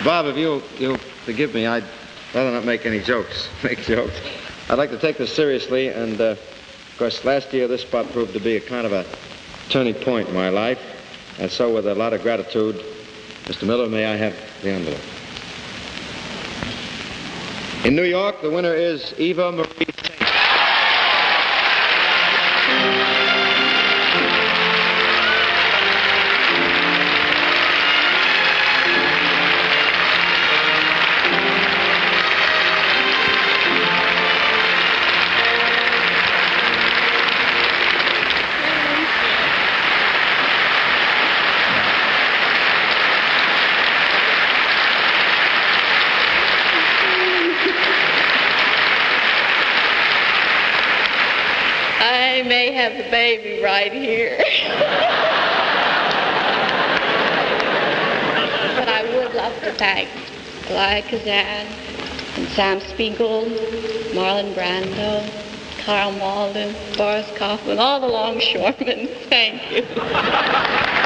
Bob, if you'll forgive me, I'd rather not make any jokes. Make jokes. I'd like to take this seriously, and of course, last year this spot proved to be a kind of a turning point in my life, and so with a lot of gratitude, Mr. Miller, may I have the envelope? In New York, the winner is Eva Marie Saint. I may have the baby right here. But I would love to thank Elia Kazan and Sam Spiegel, Marlon Brando, Carl Malden, Boris Kaufman, all the longshoremen. Thank you.